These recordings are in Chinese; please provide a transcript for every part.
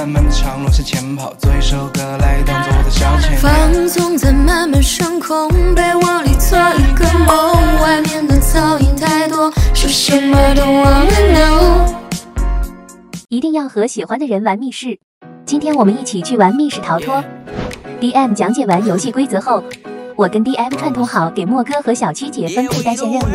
漫漫的长路向前跑，做一首歌来当做我的消遣。 放纵在漫漫上空，被窝里做一个梦，外面的噪音太多，说什么都忘了 no。 一定要和喜欢的人玩密室。今天我们一起去玩密室逃脱。DM 讲解完游戏规则后，我跟 DM 串通好，给莫哥和小七姐分配单线任务。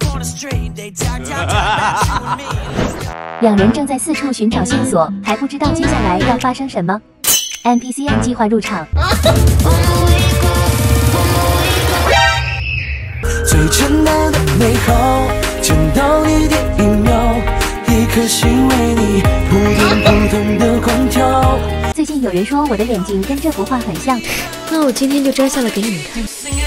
两人正在四处寻找线索，还不知道接下来要发生什么。NPC 按计划入场。 最简单的美好，见到你第一秒，一颗心为你扑通扑通的狂跳。 最近有人说我的眼睛跟这幅画很像， 那我今天就摘下来给你们看。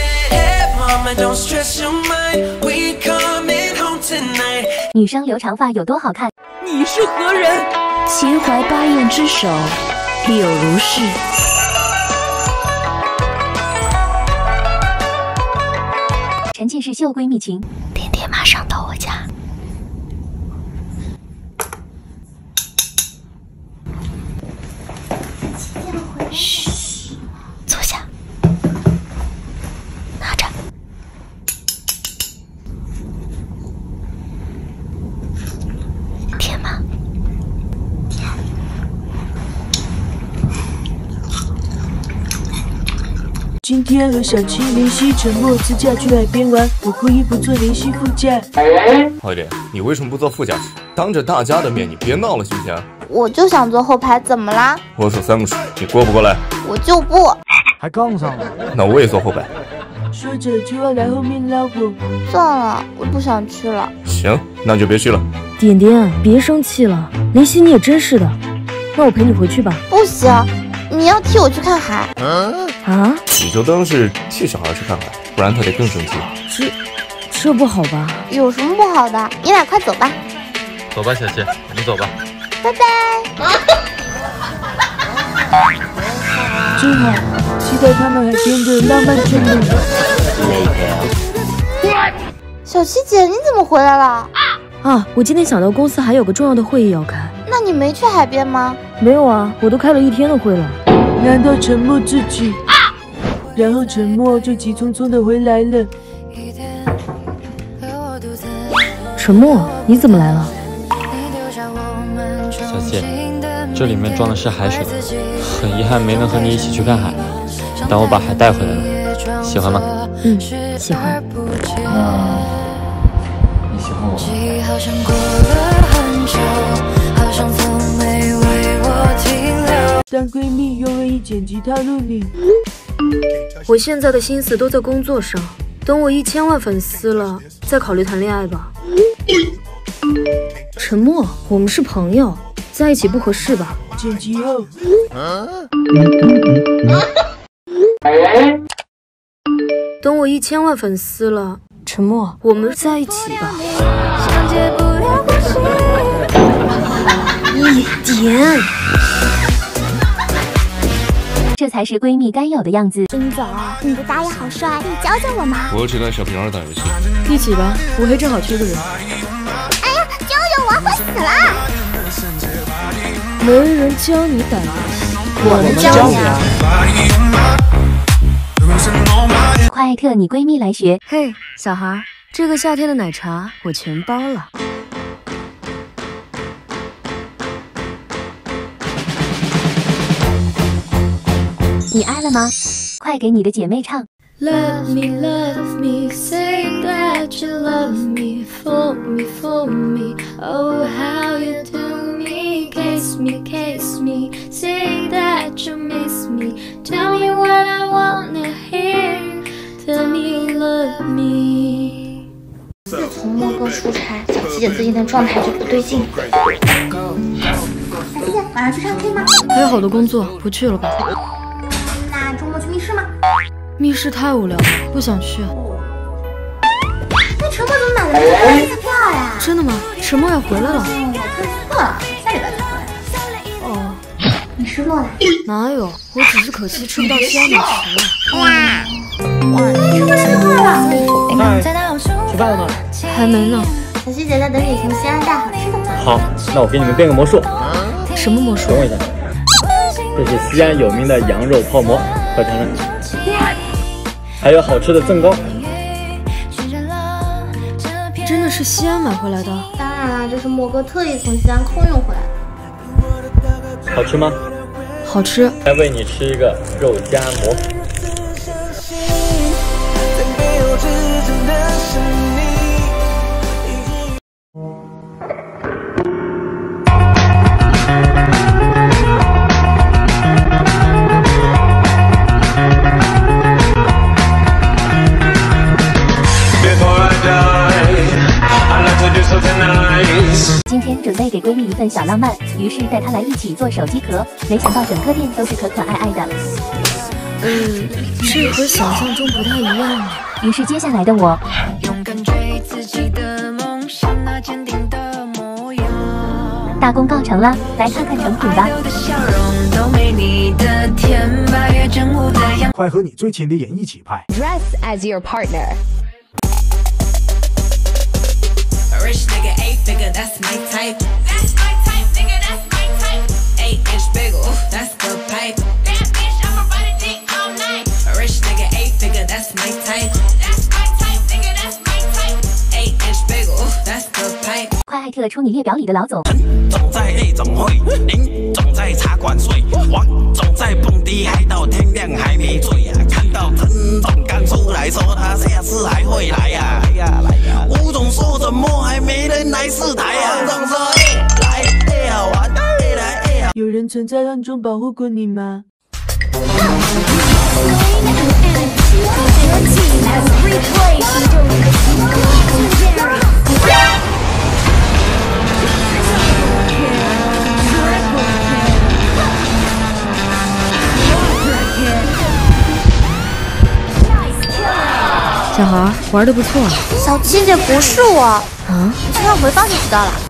女生留长发有多好看？ 你是何人？秦淮八艳之首，柳如是。 沉浸式秀闺蜜群， 甜甜马上到我家。嘘，坐下，拿着。甜吗？ 今天和小七联系沉默自驾去海边玩，我可以不坐联系副驾。 好一点，你为什么不坐副驾驶？当着大家的面，你别闹了行不行？ 我就想坐后排，怎么啦？ 我数3个数，你过不过来？ 我就不。 还杠上了？ 那我也坐后排。 说着就要来后面拉我。 算了，我不想去了。 行，那就别去了。 点点，别生气了，林夕你也真是的。那我陪你回去吧。 不行，你要替我去看海。 啊？ 你就当是替小孩去看海，不然他得更生气。 这不好吧？ 有什么不好的？你俩快走吧。 走吧，小七，我们走吧。 拜拜。 真好，期待他们海边的浪漫之旅。 小七姐，你怎么回来了？ 啊，我今天想到公司还有个重要的会议要开。 那你没去海边吗？ 没有啊，我都开了1天的会了。 难道沉默自己？然后沉默就急匆匆的回来了。 沉默，你怎么来了？ 小七，这里面装的是海水，很遗憾没能和你一起去看海，但我把海带回来了，喜欢吗？ 嗯，喜欢。 你喜欢我当闺蜜永远以剪辑套路你。 我现在的心思都在工作上，等我1000万粉丝了，再考虑谈恋爱吧。沉默，我们是朋友，在一起不合适吧？ 剪辑后。 等我1000万粉丝了，沉默，我们在一起吧。一点。 这才是闺蜜该有的样子。 林总，你的打野好帅，可以教教我吗？ 我只带小平儿打游戏。 一起吧，我黑正好缺个人。 哎呀，救救我，快死了！ 没人教你打游戏， 我能教你啊！ 快艾特你闺蜜来学。 嘿，小孩，这个夏天的奶茶我全包了。 你爱了吗？快给你的姐妹唱。 Love me, love me, say that you love me, for me, for me. Oh, how you do me, kiss me, say that you miss me. Tell me what I wanna hear, tell me you love me. 自从莫哥出差，小七姐最近的状态就不对劲。小七姐，晚上去唱 K 吗？ 还有好多工作，不去了吧。 那周末去密室吗？ 密室太无聊了，不想去。 那沉默怎么买了这个票呀？ 真的吗？沉默要回来了。 我看错了，下礼拜才回来。 哦， 你失落了？ 哪有？我只是可惜吃不到西安美食了。 哇，沉默生日快乐！ 嗨，吃饭了吗？ 还没呢。 小七姐在等你从西安带好吃的。 好，那我给你们变个魔术。 什么魔术？ 等我一下。 这是西安有名的羊肉泡馍，快尝尝。还有好吃的赠糕。 真的是西安买回来的？ 当然啦，这是莫哥特意从西安空运回来的。 好吃吗？ 好吃。 来喂你吃一个肉夹馍。 今天准备给闺蜜一份小浪漫，于是带她来一起做手机壳，没想到整个店都是可可爱爱的。 这和想象中不太一样啊。 于是接下来的我，大功告成了，来看看成品吧。 快和你最亲的人一起拍。 Dress as your partner. Rich nigga, 8-figure, that's my type. That's my type, nigga, that's my type. 8-inch bagel, that's the pipe. Bad bitch, I'ma ride a dick all night. Rich nigga, 8-figure, that's my type. That's my type, nigga, that's my type. 8-inch bagel, that's the pipe. 快艾特出你列表里的老总。 陈总在夜总会，林总在茶馆睡，王总在蹦迪嗨到天亮还没醉啊！看到陈总刚出来说他下次还会来呀，来呀来呀！吴总说怎么还没人来试台啊？王总说来好玩，来。 有人曾在暗中保护过你吗？ 小孩玩的不错啊。 小七姐不是我啊，你去看回放就知道了。